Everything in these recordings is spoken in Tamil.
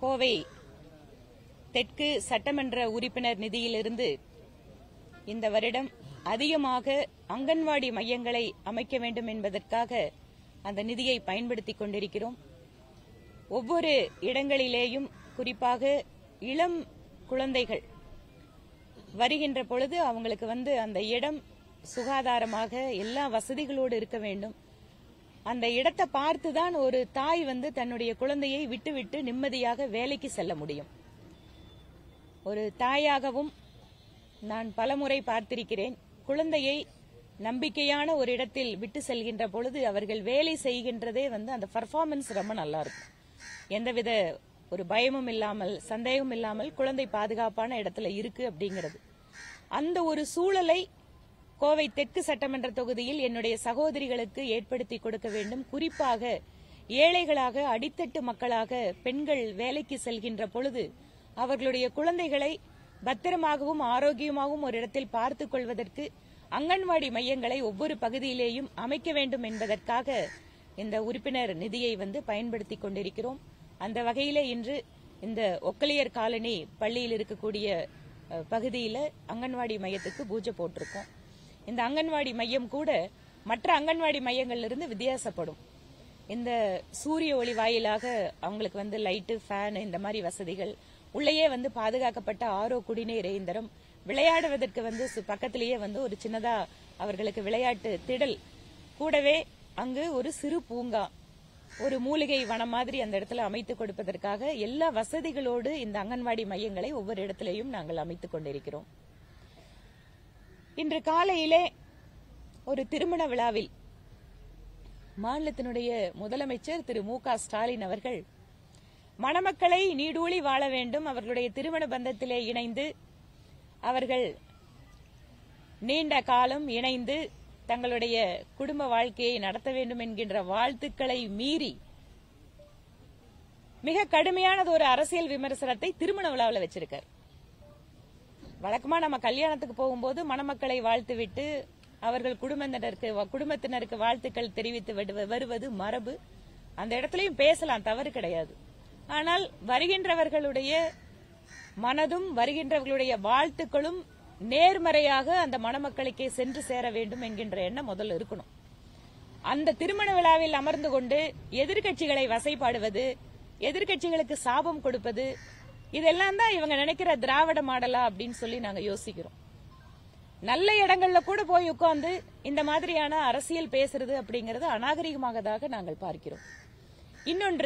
கோவை தெற்கு சட்டமன்ற உறுப்பினர் நிதியிலிருந்து இந்த வருடம் அதிகமாக அங்கன்வாடி மையங்களை அமைக்க வேண்டும் என்பதற்காக அந்த நிதியை பயன்படுத்திக் கொண்டிருக்கிறோம். ஒவ்வொரு இடங்களிலேயும் குறிப்பாக இளம் குழந்தைகள் வருகின்ற பொழுது அவங்களுக்கு அந்த இடம் சுகாதாரமாக எல்லா வசதிகளோடு இருக்க வேண்டும். அந்த இடத்தை பார்த்துதான் ஒரு தாய் தன்னுடைய குழந்தையை விட்டுவிட்டு நிம்மதியாக வேலைக்கு செல்ல முடியும். ஒரு தாயாகவும் நான் பலமுறை பார்த்திருக்கிறேன். குழந்தையை நம்பிக்கையான ஒரு இடத்தில் விட்டு செல்கின்ற பொழுது அவர்கள் வேலை செய்கின்றதே அந்த பர்ஃபார்மன்ஸ் ரொம்ப நல்லா இருக்கும். எந்தவித ஒரு பயமும் இல்லாமல் சந்தேகமும் இல்லாமல் குழந்தை பாதுகாப்பான இடத்துல இருக்கு அப்படிங்கிறது. அந்த ஒரு சூழலை கோவை தெற்கு சட்டமன்ற தொகுதியில் என்னுடைய சகோதரிகளுக்கு ஏற்படுத்தி கொடுக்க வேண்டும். குறிப்பாக ஏழைகளாக அடித்தட்டு மக்களாக பெண்கள் வேலைக்கு செல்கின்ற பொழுது அவர்களுடைய குழந்தைகளை பத்திரமாகவும் ஆரோக்கியமாகவும் ஒரு இடத்தில் பார்த்துக் கொள்வதற்கு அங்கன்வாடி மையங்களை ஒவ்வொரு பகுதியிலேயும் அமைக்க வேண்டும் என்பதற்காக இந்த உறுப்பினர் நிதியை பயன்படுத்திக் கொண்டிருக்கிறோம். அந்த வகையில இன்று இந்த ஒக்கலியர் காலனி பள்ளியில் இருக்கக்கூடிய பகுதியில அங்கன்வாடி மையத்துக்கு பூஜை போட்டிருக்கோம். இந்த அங்கன்வாடி மையம் கூட மற்ற அங்கன்வாடி மையங்களிலிருந்து வித்தியாசப்படும். இந்த சூரிய ஒளி வாயிலாக அவங்களுக்கு லைட்டு, ஃபேன் இந்த மாதிரி வசதிகள், உள்ளேயே பாதுகாக்கப்பட்ட ஆரோ குடிநீர் இயந்திரம், விளையாடுவதற்கு பக்கத்திலேயே ஒரு சின்னதா அவர்களுக்கு விளையாட்டு திடல், கூடவே அங்கு ஒரு சிறு பூங்கா, ஒரு மூலிகை வனம் மாதிரி அந்த இடத்துல அமைத்துக் கொடுப்பதற்காக எல்லா வசதிகளோடு இந்த அங்கன்வாடி மையங்களை ஒவ்வொரு இடத்திலேயும் நாங்கள் அமைத்துக் கொண்டிருக்கிறோம். இன்று காலையிலே ஒரு திருமண விழாவில் மாநிலத்தினுடைய முதலமைச்சர் திரு மு.க. ஸ்டாலின் அவர்கள் மணமக்களை நீடூழி வாழ வேண்டும், அவர்களுடைய திருமண பந்தத்திலே இணைந்து அவர்கள் நீண்ட காலம் இணைந்து தங்களுடைய குடும்ப வாழ்க்கையை நடத்த வேண்டும் என்கின்ற வாழ்த்துக்களை மீறி மிக கடுமையானது ஒரு அரசியல் விமர்சனத்தை திருமண விழாவில் வச்சிருக்கார். வழக்கமா நம்ம கல்யாணத்துக்கு போகும்போது மணமக்களை வாழ்த்துவிட்டு அவர்கள் குடும்பத்தினருக்கு வாழ்த்துக்கள் தெரிவித்து வருவது மரபு. அந்த இடத்துலயும் பேசலாம், தவறு கிடையாது. ஆனால் வருகின்றவர்களுடைய மனதும் வருகின்றவர்களுடைய வாழ்த்துக்களும் நேர்மறையாக அந்த மணமக்களுக்கே சென்று சேர வேண்டும் என்கின்ற எண்ணம் முதல்ல இருக்கணும். அந்த திருமண விழாவில் அமர்ந்து கொண்டு எதிர்க்கட்சிகளை வசைபாடுவது, எதிர்க்கட்சிகளுக்கு சாபம் கொடுப்பது, இதெல்லாம் தான் இவங்க நினைக்கிற திராவிட மாடலா அப்படின்னு சொல்லி நாங்க யோசிக்கிறோம். நல்ல இடங்கள்ல கூட போய் உட்கார்ந்து இந்த மாதிரியான அரசியல் பேசுறது அப்படிங்கறது அநாகரிகமாகதாக நாங்கள் பார்க்கிறோம். இன்னொன்று,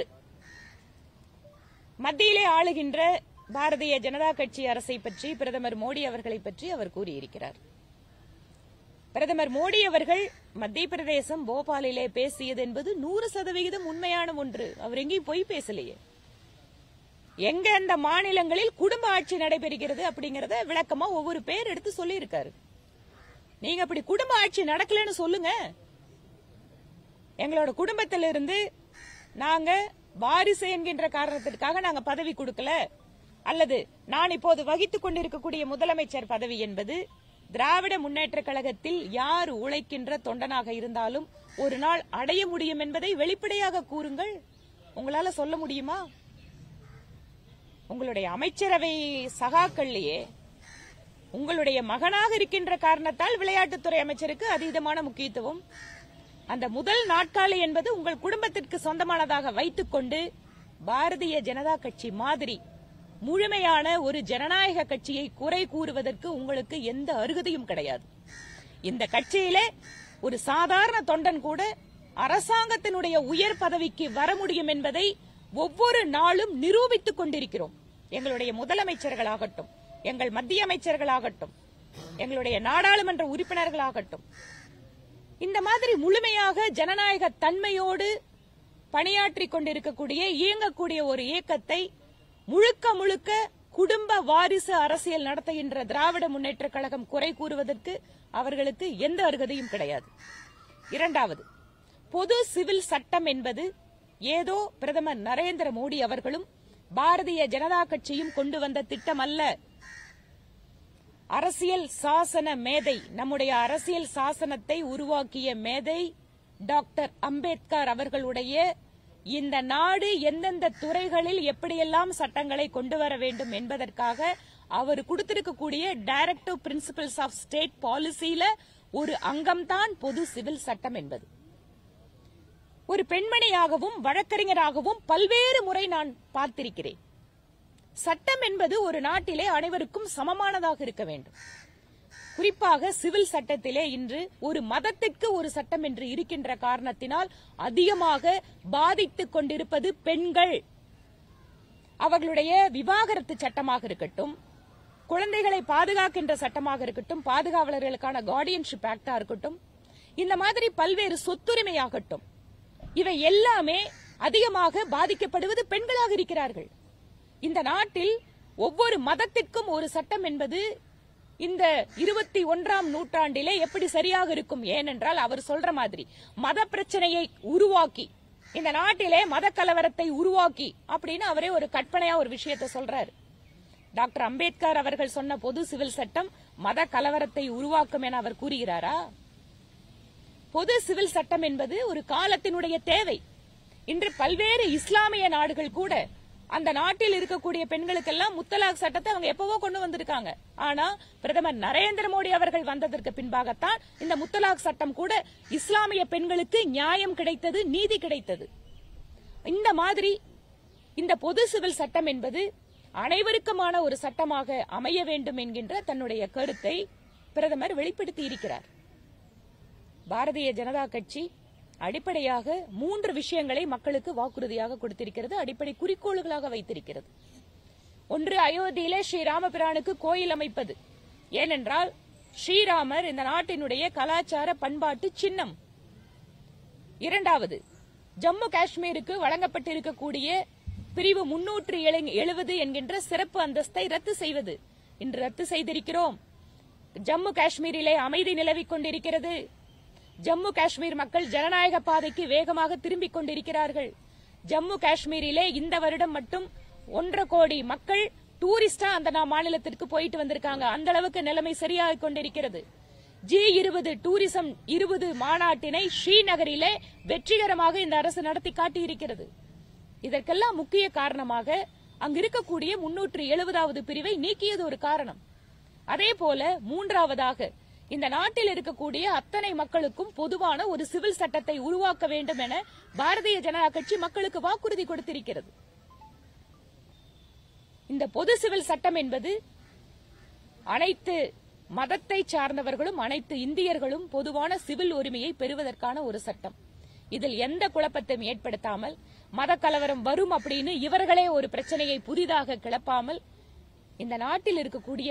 மத்தியிலே ஆளுகின்ற பாரதிய ஜனதா கட்சி அரசை பற்றி பிரதமர் மோடி அவர்களை பற்றி அவர் கூறியிருக்கிறார். பிரதமர் மோடி அவர்கள் மத்திய பிரதேசம் போபாலிலே பேசியது என்பது 100% உண்மையான ஒன்று. அவர் எங்கேயும் பொய் பேசலையே. எங்க அந்த மாநிலங்களில் குடும்ப ஆட்சி நடைபெறுகிறது அப்படிங்கறத விளக்கமா ஒவ்வொரு பேர் எடுத்து சொல்லி இருக்காரு. நீங்க அப்படி குடும்ப ஆட்சி நடக்கலன்னு சொல்லுங்க. எங்களோட குடும்பத்திலிருந்து நாங்க வாரிசு என்கின்ற காரணத்திற்காக நாங்க பதவி கொடுக்கல, அல்லது நான் இப்போது வகித்துக் கொண்டிருக்கக்கூடிய முதலமைச்சர் பதவி என்பது திராவிட முன்னேற்ற கழகத்தில் யார் உழைக்கின்ற தொண்டனாக இருந்தாலும் ஒரு நாள் அடைய முடியும் என்பதை வெளிப்படையாக கூறுங்கள். உங்களால சொல்ல முடியுமா? உங்களுடைய அமைச்சரவை சகாக்கள்லயே உங்களுடைய மகனாக இருக்கின்ற காரணத்தால் விளையாட்டுத்துறை அமைச்சருக்கு அதீதமான முக்கியத்துவம். அந்த முதல் நாட்காலி என்பது உங்கள் குடும்பத்திற்கு சொந்தமானதாக வைத்துக் கொண்டு பாரதிய ஜனதா கட்சி மாதிரி முழுமையான ஒரு ஜனநாயக கட்சியை குறை கூறுவதற்கு உங்களுக்கு எந்த அருகதையும் கிடையாது. இந்த கட்சியிலே ஒரு சாதாரண தொண்டன் கூட அரசாங்கத்தினுடைய உயர் பதவிக்கு வர முடியும் என்பதை ஒவ்வொரு நாளும் நிரூபித்துக் கொண்டிருக்கிறோம். எங்களுடைய முதலமைச்சர்களாகட்டும், எங்கள் மத்திய அமைச்சர்களாகட்டும், எங்களுடைய நாடாளுமன்ற உறுப்பினர்களாகட்டும், இந்த மாதிரி முழுமையாக ஜனநாயக தன்மையோடு பணியாற்றிக் கொண்டிருக்கக்கூடிய இயங்கக்கூடிய ஒரு இயக்கத்தை முழுக்க முழுக்க குடும்ப வாரிசு அரசியல் நடத்துகின்ற திராவிட முன்னேற்ற கழகம் குறை கூறுவதற்கு அவர்களுக்கு எந்த அருகதையும் கிடையாது. இரண்டாவது, பொது சிவில் சட்டம் என்பது ஏதோ பிரதமர் நரேந்திர மோடி அவர்களும் பாரதிய ஜனதா கட்சியும் கொண்டு வந்த திட்டம் அல்ல. அரசியல் சாசன மேதை, நம்முடைய அரசியல் சாசனத்தை உருவாக்கிய மேதை டாக்டர் அம்பேத்கர் அவர்களுடைய இந்த நாடு எந்தெந்த துறைகளில் எப்படியெல்லாம் சட்டங்களை கொண்டு வர வேண்டும் என்பதற்காக அவர் கொடுத்திருக்கக்கூடிய டைரக்டிவ் பிரின்சிபல்ஸ் ஆஃப் ஸ்டேட் பாலிசியில ஒரு அங்கம்தான் பொது சிவில் சட்டம் என்பது. ஒரு பெண்மணியாகவும் வழக்கறிஞராகவும் பல்வேறு முறை நான் பார்த்திருக்கிறேன். சட்டம் என்பது ஒரு நாட்டிலே அனைவருக்கும் சமமானதாக இருக்க வேண்டும். குறிப்பாக சிவில் சட்டத்திலே இன்று ஒரு மதத்திற்கு ஒரு சட்டம் என்று இருக்கின்ற காரணத்தினால் அதிகமாக பாதித்துக் கொண்டிருப்பது பெண்கள். அவர்களுடைய விவாகரத்து சட்டமாக இருக்கட்டும், குழந்தைகளை பாதுகாக்கின்ற சட்டமாக இருக்கட்டும், பாதுகாவலர்களுக்கான கார்டியன்ஷிப் ஆக்டா இருக்கட்டும், இந்த மாதிரி பல்வேறு சொத்துரிமையாகட்டும், இவை எல்லாமே அதிகமாக பாதிக்கப்படுவது பெண்களாக இருக்கிறார்கள். இந்த நாட்டில் ஒவ்வொரு மதத்திற்கும் ஒரு சட்டம் என்பது இந்த 21ஆம் நூற்றாண்டிலே எப்படி சரியாக இருக்கும்? ஏனென்றால் அவர் சொல்ற மாதிரி மத பிரச்சனையை உருவாக்கி இந்த நாட்டிலே மத கலவரத்தை உருவாக்கி அப்படின்னு அவரே ஒரு கற்பனையா ஒரு விஷயத்தை சொல்றாரு. டாக்டர் அம்பேத்கர் அவர்கள் சொன்ன பொது சிவில் சட்டம் மத கலவரத்தை உருவாக்கும் என அவர் கூறுகிறாரா? பொது சிவில் சட்டம் என்பது ஒரு காலத்தினுடைய தேவை. இன்று பல்வேறு இஸ்லாமிய நாடுகள் கூட அந்த நாட்டில் இருக்கக்கூடிய பெண்களுக்கெல்லாம் முத்தலாக் சட்டத்தை அவங்க எப்பவோ கொண்டு வந்திருக்காங்க. ஆனா பிரதமர் நரேந்திர மோடி அவர்கள் வந்ததற்கு பின்பாகத்தான் இந்த முத்தலாக் சட்டம் கூட இஸ்லாமிய பெண்களுக்கு நியாயம் கிடைத்தது, நீதி கிடைத்தது. இந்த மாதிரி இந்த பொது சிவில் சட்டம் என்பது அனைவருக்குமான ஒரு சட்டமாக அமைய வேண்டும் என்கின்ற தன்னுடைய கருத்தை பிரதமர் வெளிப்படுத்தி இருக்கிறார். பாரதிய ஜனதா கட்சி அடிப்படையாக 3 விஷயங்களை மக்களுக்கு வாக்குறுதியாக கொடுத்திருக்கிறது, அடிப்படை குறிக்கோள்களாக வைத்திருக்கிறது. ஒன்று, அயோத்தியிலே ஸ்ரீராமபிரானுக்கு கோயில் அமைப்பது. ஏனென்றால் ஸ்ரீராமர் இந்த நாட்டினுடைய கலாச்சார பண்பாட்டு சின்னம். இரண்டாவது, ஜம்மு காஷ்மீருக்கு வழங்கப்பட்டிருக்கக்கூடிய பிரிவு 370 என்கின்ற சிறப்பு அந்தஸ்தை ரத்து செய்வது. இன்று ரத்து செய்திருக்கிறோம். ஜம்மு காஷ்மீரிலே அமைதி நிலவிக் கொண்டிருக்கிறது. ஜம்மு காஷ்மீர் மக்கள் ஜனநாயக பாதைக்கு வேகமாக திரும்பிக் கொண்டிருக்கிறார்கள். ஜம்மு காஷ்மீரிலே இந்த வருடம் மட்டும் 1.5 கோடி மக்கள் டூரிஸ்டா அந்த மாநிலத்திற்கு போயிட்டு வந்திருக்காங்க. அந்த அளவுக்கு நிலைமை சரியாக கொண்டிருக்கிறது. G20 டூரிசம் 20 மாநாட்டினை ஸ்ரீநகரிலே வெற்றிகரமாக இந்த அரசு நடத்தி காட்டியிருக்கிறது. இதற்கெல்லாம் முக்கிய காரணமாக அங்கு இருக்கக்கூடிய 370வது பிரிவை நீக்கியது ஒரு காரணம். அதே போல மூன்றாவதாக இந்த நாட்டில் இருக்கக்கூடிய அத்தனை மக்களுக்கும் பொதுவான ஒரு சிவில் சட்டத்தை உருவாக்க வேண்டும் என பாரதிய ஜனதா கட்சி மக்களுக்கு வாக்குறுதி கொடுத்திருக்கிறது. இந்த பொது சிவில் சட்டம் என்பது அனைத்து மதத்தை சார்ந்தவர்களும் அனைத்து இந்தியர்களும் பொதுவான சிவில் உரிமையை பெறுவதற்கான ஒரு சட்டம். இதில் எந்த குழப்பத்தையும் ஏற்படுத்தாமல் மத கலவரம் வரும் அப்படின்னு இவர்களே ஒரு பிரச்சனையை புதிதாக கிளப்பாமல் இந்த நாட்டில் இருக்கக்கூடிய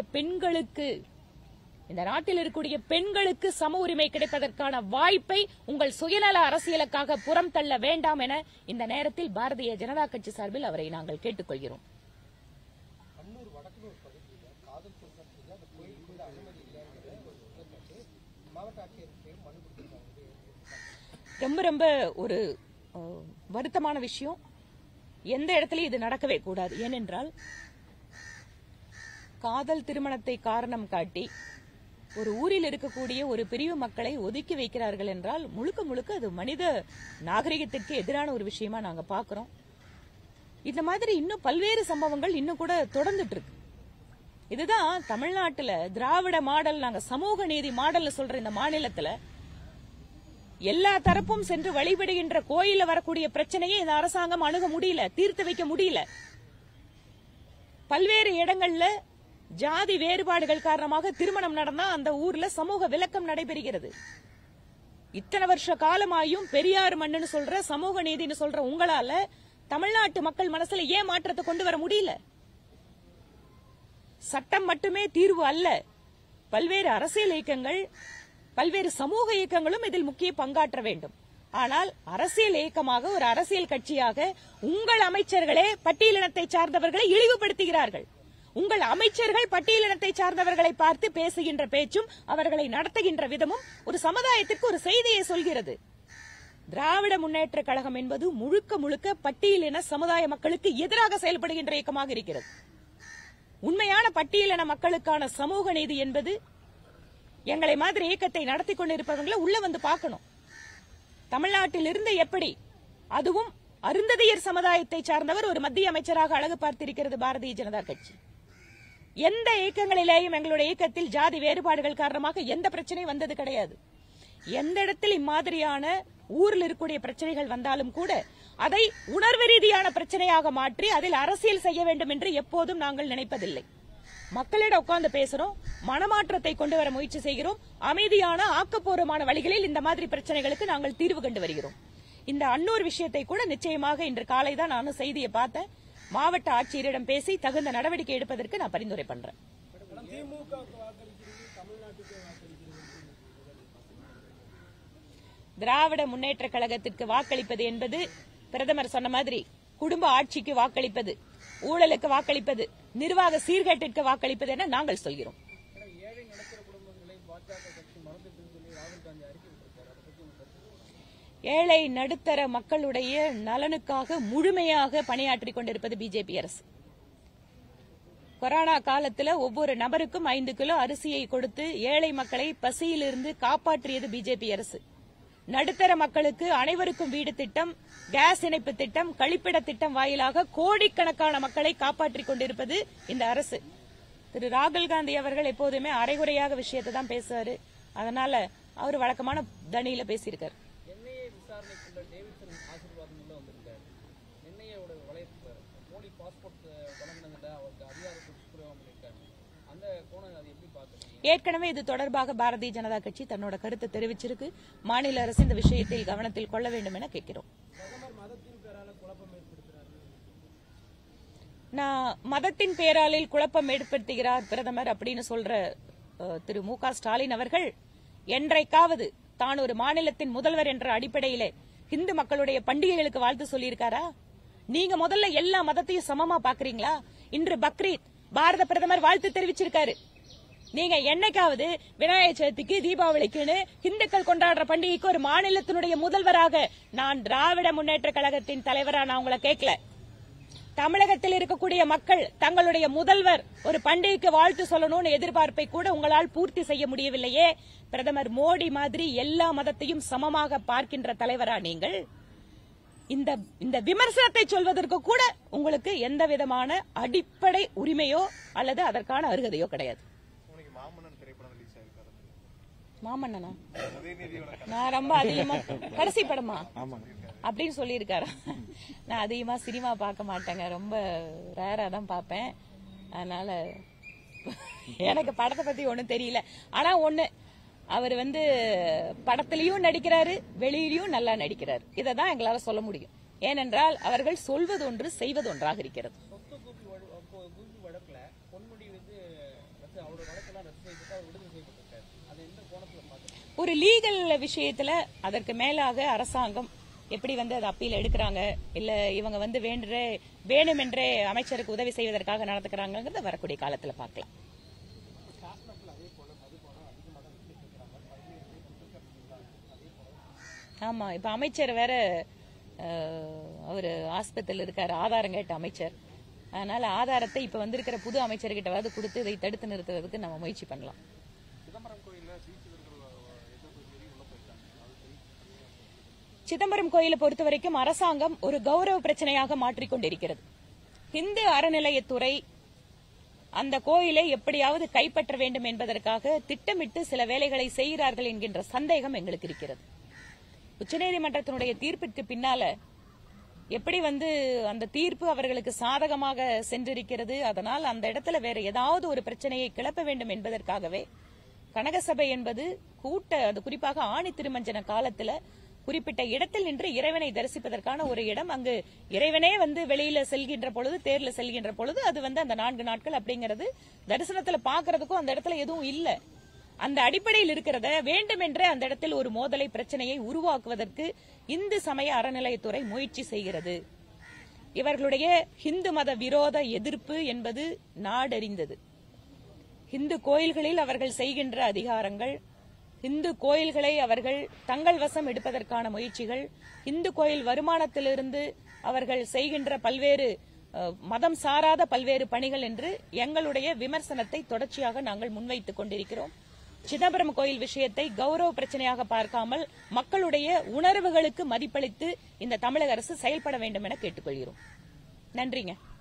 பெண்களுக்கு சம உரிமை கிடைப்பதற்கான வாய்ப்பை உங்கள் சுயநல அரசியலுக்காக புறம் தள்ள வேண்டாம் என இந்த நேரத்தில் பாரதிய ஜனதா கட்சி சார்பில் அவரை நாங்கள் கேட்டுக்கொள்கிறோம். ரொம்ப ரொம்ப ஒரு வருத்தமான விஷயம். எந்த இடத்துலயும் இது நடக்கவே கூடாது. ஏனென்றால் காதல் திருமணத்தை காரணம் காட்டி ஒரு ஊரில் இருக்கக்கூடிய ஒரு பிரிவு மக்களை ஒதுக்கி வைக்கிறார்கள் என்றால் முழுக்க முழுக்க அது மனித நாகரிகத்திற்கு எதிரான ஒரு விஷயமா நாங்க பாக்குறோம். இந்த மாதிரி இன்னும் பல்வேறு சம்பவங்கள் இன்னும் கூட தொடர்ந்துட்டு இருக்கு. இதுதான் தமிழ்நாட்டுல திராவிட மாடல், நாங்க சமூக நீதி மாடல் சொல்ற இந்த மாநிலத்துல எல்லா தரப்பும் சென்று வழிபடுகின்ற கோயில வரக்கூடிய பிரச்சனையை இந்த அரசாங்கம் அணுக முடியல, தீர்த்து வைக்க முடியல. பல்வேறு இடங்கள்ல ஜாதி வேறுபாடுகள் காரணமாக திருமணம் நடந்தா அந்த ஊர்ல சமூக விலக்கம் நடைபெறுகிறது. இத்தனை வருஷ காலமாயும் பெரியார் மண்ணுன்னு சொல்ற, சமூக நீதினு சொல்ற உங்களால தமிழ்நாட்டு மக்கள் மனசுல ஏன் மாற்றத்தை கொண்டு வர முடியல? சட்டம் மட்டுமே தீர்வு அல்ல. பல்வேறு அரசியல் இயக்கங்கள், பல்வேறு சமூக இயக்கங்களும் இதில் முக்கிய பங்காற்ற வேண்டும். ஆனால் அரசியல் இயக்கமாக, ஒரு அரசியல் கட்சியாக உங்கள் அமைச்சர்களே பட்டியலினத்தை சார்ந்தவர்களை இழிவுபடுத்துகிறார்கள். உங்கள் அமைச்சர்கள் பட்டியலினத்தை சார்ந்தவர்களை பார்த்து பேசுகின்ற பேச்சும் அவர்களை நடத்துகின்ற விதமும் ஒரு சமுதாயத்திற்கு ஒரு செய்தியை சொல்கிறது. திராவிட முன்னேற்ற கழகம் என்பது முழுக்க முழுக்க பட்டியலின சமுதாய மக்களுக்கு எதிராக செயல்படுகின்ற இயக்கமாக இருக்கிறது. உண்மையான பட்டியலின மக்களுக்கான சமூக நீதி என்பது எங்களை மாதிரி இயக்கத்தை நடத்தி கொண்டிருப்பவங்களை உள்ள வந்து பார்க்கணும். தமிழ்நாட்டில் இருந்து எப்படி, அதுவும் அருந்ததியர் சமுதாயத்தை சார்ந்தவர் ஒரு மத்திய அமைச்சராக அழகு பார்த்திருக்கிறது பாரதிய ஜனதா கட்சி. எந்த இயக்கங்களிலேயும் எங்களுடைய இயக்கத்தில் ஜாதி வேறுபாடுகள் காரணமாக எந்த பிரச்சனையும் வந்தது கிடையாது. எந்த இடத்தில் இம்மாதிரியான ஊரில் இருக்கக்கூடிய பிரச்சனைகள் வந்தாலும் கூட அதை உணர்வு ரீதியான பிரச்சனையாக மாற்றி அதில் அரசியல் செய்ய வேண்டும் என்று எப்போதும் நாங்கள் நினைப்பதில்லை. மக்களிடம் உட்கார்ந்து பேசுறோம், மனமாற்றத்தை கொண்டு வர முயற்சி செய்கிறோம். அமைதியான ஆக்கப்பூர்வமான வழிகளில் இந்த மாதிரி பிரச்சனைகளுக்கு நாங்கள் தீர்வு கண்டு வருகிறோம். இந்த அன்னூர் விஷயத்தை கூட நிச்சயமாக இன்று காலை தான் நானும் செய்தியை பார்த்தேன். மாவட்ட ஆட்சியரிடம் பேசி தகுந்த நடவடிக்கை எடுப்பதற்கு நான் பரிந்துரை பண்றேன். திராவிட முன்னேற்ற கழகத்திற்கு வாக்களிப்பது என்பது பிரதமர் சொன்ன மாதிரி குடும்ப ஆட்சிக்கு வாக்களிப்பது, ஊழலுக்கு வாக்களிப்பது, நிர்வாக சீர்கேட்டிற்கு வாக்களிப்பது என நாங்கள் சொல்கிறோம். ஏழை நடுத்தர மக்களுடைய நலனுக்காக முழுமையாக பணியாற்றிக் கொண்டிருப்பது பிஜேபி அரசு. கொரோனா காலத்தில் ஒவ்வொரு நபருக்கும் 5 கிலோ அரிசியை கொடுத்து ஏழை மக்களை பசியிலிருந்து காப்பாற்றியது பிஜேபி அரசு. நடுத்தர மக்களுக்கு அனைவருக்கும் வீடு திட்டம், கேஸ் இணைப்பு திட்டம், கழிப்பிட திட்டம் வாயிலாக கோடிக்கணக்கான மக்களை காப்பாற்றிக் கொண்டிருப்பது இந்த அரசு. திரு ராகுல் காந்தி அவர்கள் எப்போதுமே அரைகுறையாக விஷயத்தை தான் பேசுவாரு. அதனால அவர் வழக்கமான தனியில பேசியிருக்காரு. ஏற்கனவே இது தொடர்பாக பாரதிய ஜனதா கட்சி தன்னோட கருத்தை தெரிவிச்சிருக்கு. மாநில அரசு இந்த விஷயத்தில் கவனத்தில் கொள்ள வேண்டும் என கேட்கிறோம். நான் மதத்தின் பேராலில் குழப்பம் ஏற்படுத்துகிறார் பிரதமர் அப்படின்னு சொல்ற திரு மு.க. ஸ்டாலின் அவர்கள் என்றைக்காவது தான் ஒரு மாநிலத்தின் முதல்வர் என்ற அடிப்படையிலே இந்து மக்களுடைய பண்டிகைகளுக்கு வாழ்த்து சொல்லியிருக்காரா? நீங்க முதல்ல எல்லா மதத்தையும் சமமா பாக்குறீங்களா? இன்று பக்ரீத் பாரத பிரதமர் வாழ்த்து தெரிவிச்சிருக்காரு. நீங்க என்னைக்காவது விநாயகர் சதுர்த்திக்கு, தீபாவளிக்குன்னு இந்துக்கள் கொண்டாடுற பண்டிகைக்கு ஒரு மாநிலத்தினுடைய முதல்வராக நான் திராவிட முன்னேற்ற கழகத்தின் தலைவரா நான் உங்களை கேட்கல. தமிழகத்தில் இருக்கக்கூடிய மக்கள் தங்களுடைய முதல்வர் ஒரு பண்டிகைக்கு வாழ்த்து சொல்லணும்னு எதிர்பார்ப்பை கூட உங்களால் பூர்த்தி செய்ய முடியவில்லையே. பிரதமர் மோடி மாதிரி எல்லா மதத்தையும் சமமாக பார்க்கின்ற தலைவரா நீங்கள்? இந்த விமர்சனத்தை சொல்வதற்கு கூட உங்களுக்கு எந்த விதமான அடிப்படை உரிமையோ அல்லது அதற்கான அருகதையோ கிடையாது. மாமன்னனா? நான் ரொம்ப அதிகமா கடைசி படமா அப்படின்னு சொல்லியிருக்காரு. நான் அதிகமா சினிமா பார்க்க மாட்டேங்க, ரொம்ப ரேரா தான் பார்ப்பேன். அதனால எனக்கு படத்தை பத்தி ஒன்னும் தெரியல. ஆனா ஒண்ணு, அவர் படத்திலையும் நடிக்கிறாரு, வெளியிலையும் நல்லா நடிக்கிறாரு. இதைதான் எங்களால சொல்ல முடியும். ஏனென்றால் அவர்கள் சொல்வது ஒன்று, செய்வது ஒன்றாக இருக்கிறது. ஒரு லீகல் விஷயத்துல அதற்கு மேலாக அரசாங்கம் எப்படி அதை அப்பீல் எடுக்கிறாங்க, இல்ல இவங்க வேணுமென்றே அமைச்சருக்கு உதவி செய்வதற்காக நடத்துக்கிறாங்கிறத வரக்கூடிய காலத்துல பார்க்கலாம். ஆமா, இப்ப அமைச்சர் வேற அவரு ஆஸ்பத்திரியில் இருக்காரு, ஆதாரம் கேட்ட அமைச்சர். அதனால ஆதாரத்தை இப்ப வந்திருக்கிற புது அமைச்சர்கிட்ட கொடுத்து இதை தடுத்து நிறுத்துவதற்கு நம்ம முயற்சி பண்ணலாம். சிதம்பரம் கோயிலை பொறுத்த வரைக்கும் அரசாங்கம் ஒரு கௌரவ பிரச்சனையாக மாற்றிக்கொண்டிருக்கிறது. இந்து அறநிலையத்துறை அந்த கோயிலை எப்படியாவது கைப்பற்ற வேண்டும் என்பதற்காக திட்டமிட்டு சில வேலைகளை செய்கிறார்கள் என்கின்ற சந்தேகம் எங்களுக்கு இருக்கிறது. உச்சநீதிமன்றத்தினுடைய தீர்ப்பிற்கு பின்னால எப்படி அந்த தீர்ப்பு அவர்களுக்கு சாதகமாக சென்றிருக்கிறது, அதனால் அந்த இடத்துல வேற ஏதாவது ஒரு பிரச்சனையை கிளப்ப வேண்டும் என்பதற்காகவே கனகசபை என்பது அது குறிப்பாக ஆணி திருமஞ்சன காலத்துல குறிப்பிட்ட இடத்தில் நின்று இறைவனை தரிசிப்பதற்கான ஒரு இடம். அங்கு இறைவனே வெளியில செல்கின்ற பொழுது, தேர்ல செல்கின்ற பொழுது அது அந்த 4 நாட்கள் அப்படிங்கிறது தரிசனத்துல பாக்குறதுக்கும் அந்த இடத்துல எதுவும் இல்ல. அந்த அடிப்படையில் இருக்கிறத வேண்டுமென்றே அந்த இடத்தில் ஒரு மோதலை, பிரச்சனையை உருவாக்குவதற்கு இந்து சமய அறநிலையத்துறை முயற்சி செய்கிறது. இவர்களுடைய இந்து மத விரோத எதிர்ப்பு என்பது நாடறிந்தது. இந்து கோயில்களில் அவர்கள் செய்கின்ற அதிகாரங்கள், இந்து கோயில்களை அவர்கள் தங்கள் வசம் எடுப்பதற்கான முயற்சிகள், இந்து கோயில் வருமானத்திலிருந்து அவர்கள் செய்கின்ற பல்வேறு மதம் சாராத பல்வேறு பணிகள் என்று எங்களுடைய விமர்சனத்தை தொடர்ச்சியாக நாங்கள் முன்வைத்துக் கொண்டிருக்கிறோம். சிதம்பரம் கோயில் விஷயத்தை கௌரவ பிரச்சனையாக பார்க்காமல் மக்களுடைய உணர்வுகளுக்கு மதிப்பளித்து இந்த தமிழக அரசு செயல்பட வேண்டும் என கேட்டுக்கொள்கிறோம். நன்றிங்க.